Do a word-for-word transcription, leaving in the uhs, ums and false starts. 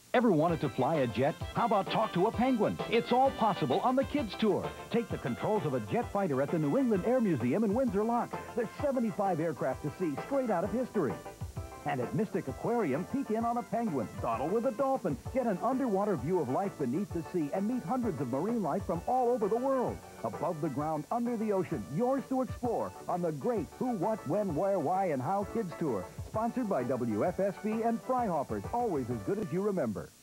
Ever wanted to fly a jet? How about talk to a penguin? It's all possible on the Kids Tour. Take the controls of a jet fighter at the New England Air Museum in Windsor Locks. There's seventy-five aircraft to see straight out of history. And at Mystic Aquarium, peek in on a penguin, dawdle with a dolphin, get an underwater view of life beneath the sea, and meet hundreds of marine life from all over the world. Above the ground, under the ocean, yours to explore on the great Who, What, When, Where, Why, and How Kids Tour. Sponsored by W F S B and Fryhoffers, always as good as you remember.